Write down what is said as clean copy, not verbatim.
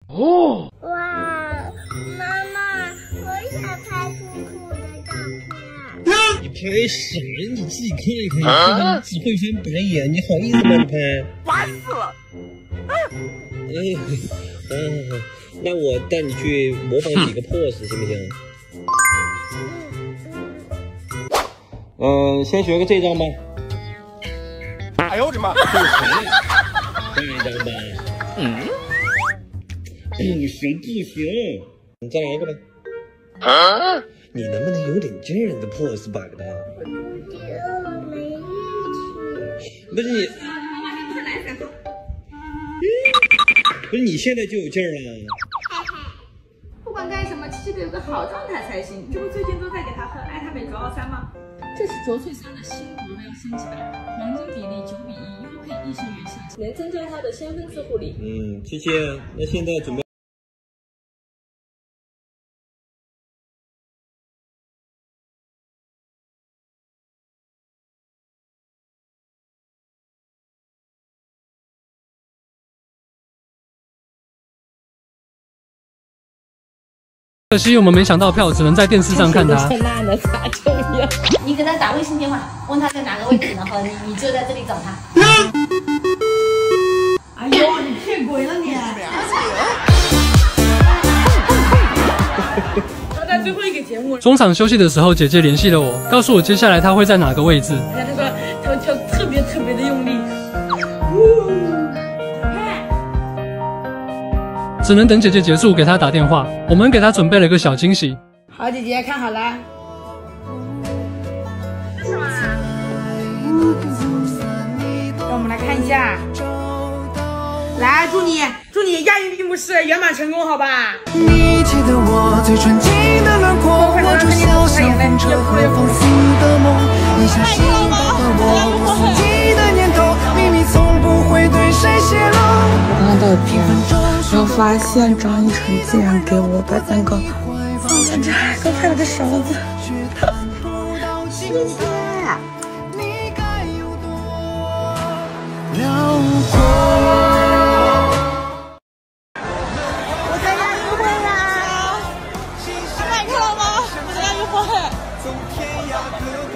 哦。 哇，妈妈，我想拍酷酷的照片。 你拍啥呀？你自己看一看，你只会翻白眼，你好意思吗？你拍？ 烦死了！ 那我带你去模仿几个 pose 行不行？先学个这张吧。 哎呦我的妈！ 下一张吧。不行不行，你再来一个吧。你能不能有点这样的 pose 摆的？ 我没力气。 不是你，不是你现在就有劲儿了。 不管干什么，其实得有个好状态才行。这不最近都在给他喝爱他美卓奥3吗？这是卓萃3的新国标升级版，黄金比例9:1，优配益生元性，能增加它的先分次护理。 七七，那现在准备。 可惜我们没抢到票，只能在电视上看他。 那能咋重要？你给他打微信电话，问他在哪个位置，然后你就在这里找他。哎呦，你骗鬼了你！他在最后一个节目中场休息的时候，姐姐联系了我，告诉我接下来她会在哪个位置。 他说他会跳特别的用力。 只能等姐姐结束给她打电话。我们给她准备了个小惊喜。 好，姐姐看好了。 这是什么啊？ 让我们来看一下。来，祝你亚运闭幕式圆满成功，好吧？ 你记得我最纯净的轮廓，我就像风车和放肆的梦，你相信包括我无四季的念头，秘密从不会对谁泄露。 刚刚到家，然后发现张一晨竟然给我把蛋糕放在这儿，给我配了个勺子。谢谢。 我参加运会啦！妈妈，你看到吗？我参加运会。